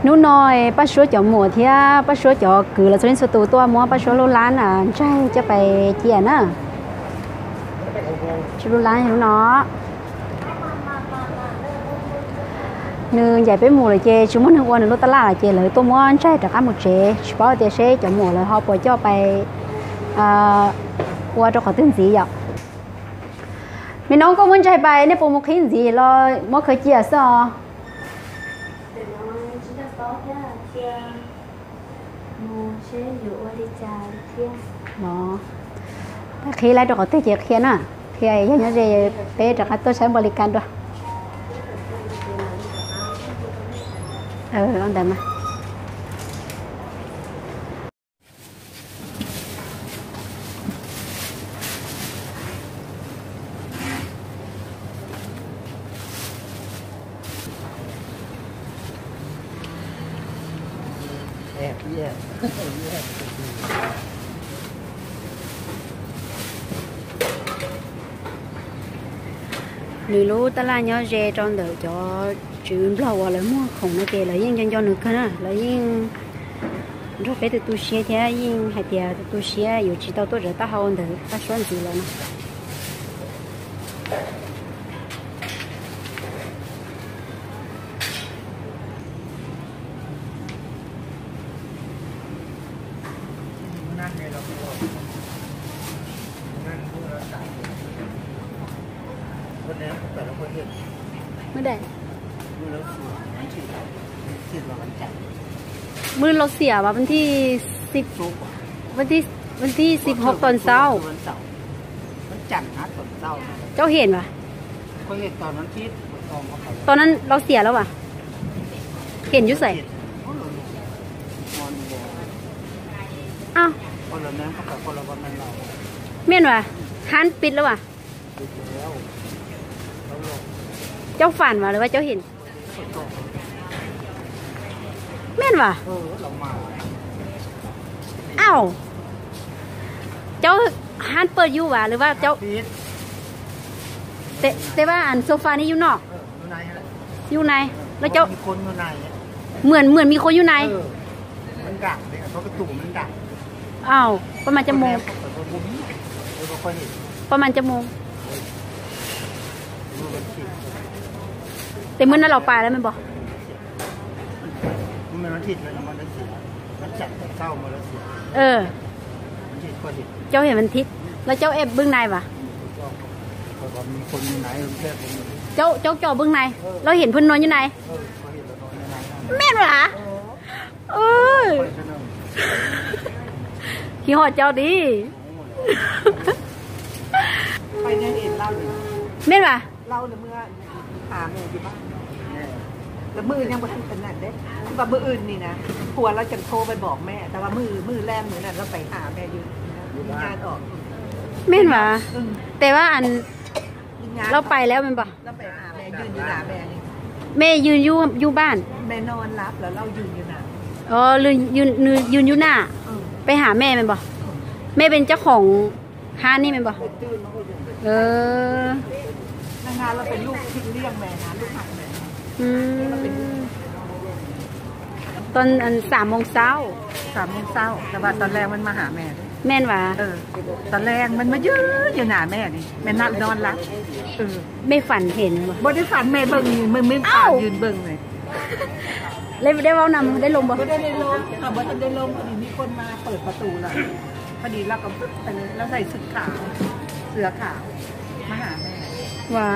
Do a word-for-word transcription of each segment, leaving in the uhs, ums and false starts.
นู้น้อยป้าชัวจ่อหมูเทียป้าชัวจ่อกือแล้วส่วนสตูตัวมัวป้าชัวโลล้านอ่ะใช่จะไปเจียน่ะชัวโลล้านเห็นเนาะนึงใหญ่ไปหมูเลยเจชั่วโมงหนึ่งวันหนึ่งรถตลาดเจเลยตัวมัวใช่จากการหมดเจเฉพาะเจเช่จ่อหมูเลยเขาปล่อยเจ้าไปอ่าว่าจะขอตื่นสีอ่ะมีน้องก็มุ่งใจไปเนี่ยปูมุกขินสีรอมัวเคยเจียซอถ้าขี้ไรตัวเขาตีเจียเขียนอ่ะเขียยังยังจะเป๊ะจากตัวใช้บริการด้วยเออลองเดินมาแอบแย่ nữ lú ta la nhớ rê trong đời cho chuyện lâu là mua không nó kề là yên cho nữ khăn à là yên rất phải từ tu sửa thế yên hay thì tu sửaอยู่chỉ tao tôi rồi ta hao được ta xoắn gì là nó mới đâyมือเราเสียว่าวันที่สิบวันที่วันที่สิบหกตอนเช้าวันจันทร์นะตอนเช้าเจ้าเห็นปะเขาเห็นตอนนั้นที่ตอนนั้นเราเสียแล้วปะเห็นยุ่ใส่อ้าวคนละนั้นเขาแต่คนละวันนั้นเราเมียนวะฮันปิดแล้ววะเจ้าฝันวะหรือว่าเจ้าเห็นเมียนวะอ้าวเจ้าฮันเปิดอยู่วะหรือว่าเจ้าแต่แต่ว่าอันโซฟานี่อยู่นอกอยู่ในแล้วเจ้ามีคนอยู่ในเหมือนเหมือนมีคนอยู่ในมันดักเลยเพราะประตูมันดักอ้าวประมาณจะโมงประมาณจะโมงแต่เมื่อนั้นเราไปแล้วมันบอกมันมันทิศเลยมันทิศมันจับแต่เศร้ามาแล้วสิเออเจ้าเห็นมันทิศแล้วเจ้าเอฟเบื้องในปะมีคนอยู่ไหนเจ้าเจ้าจ่อเบื้องในเราเห็นเพื่อนนอนอยู่ไหนแม่นเหรอเออขี้หอดเจ้าดีไปยังเห็นเล่าอยู่แม่นเหรอเล่าเมื่อหาแม่อยู่บ้านแล้วมือยังไม่ทันขนาดเด้ว่ามืออื่นนี่นะผัวเราจะโทรไปบอกแม่แต่ว่ามือมือแรกมือนั้นเราไปหาแม่อยู่งานออกแม่นเหรอแต่ว่าอันเราไปแล้วมันบอกเราไปหาแม่ยืนอยู่หน้าแม่นี่แม่ยืนอยู่อยู่บ้านแม่นอนรับแล้วเรายืนอยู่หน้าอ๋อยืนยืนยืนอยู่หน้าไปหาแม่มันบอกแม่เป็นเจ้าของห้านนี่มันบอกเอองานเราเป็นลูกทิ้งเลี้ยงแม่นะลูกหักแม่อืมตอนอันสามโมงเช้าสามโมงเช้าแต่ว่าตอนแรกมันมาหาแม่แม่นวะเออตอนแรกมันมายืนอยู่หน้าแม่นี่แม่นั่งนอนรับเออไม่ฝันเห็นวะบ่ได้ฝันแม่เบิ่งมือมือขายืนเบิ่งเลยเลยได้เว้านำได้ลงบ่ได้ได้ลงค่ะบ่ทันได้ลงพอดีมีคนมาเปิดประตูแล้วพอดีเราก็ไปแล้วใส่ชุดขาวเสื้อขาวมาหาแม่ว้า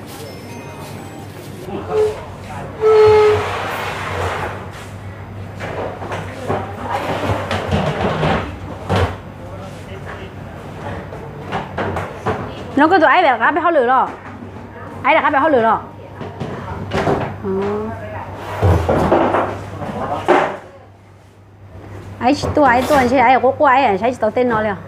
nó có tụi ấy là cá bé hao lửa rồi ấy là cá bé hao lửa rồi ấy tụi ấy tụi ấy sẽ ấy có quái ấy sẽ tao tên nó liền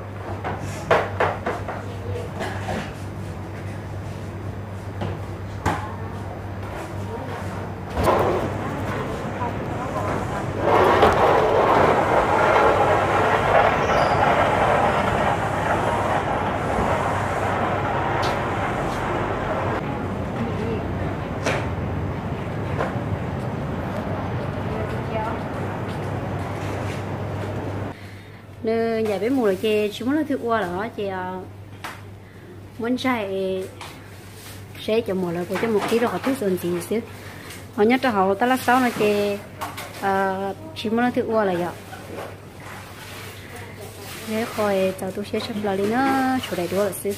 nên giải bé mù là chè chúng nó thứ qua đó chè muốn chạy sẽ cho một là cho một ký rồi thứ dần gì xíu họ nhớ cho họ ta là sáu là chè chỉ muốn thứ qua là vậy thế coi tao tôi sẽ chăm lo đi nó chỗ này đó là xíu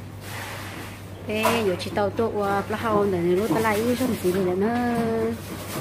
thế giờ chỉ tao tôi qua là hao để nó ta lại yêu trong gì này nữa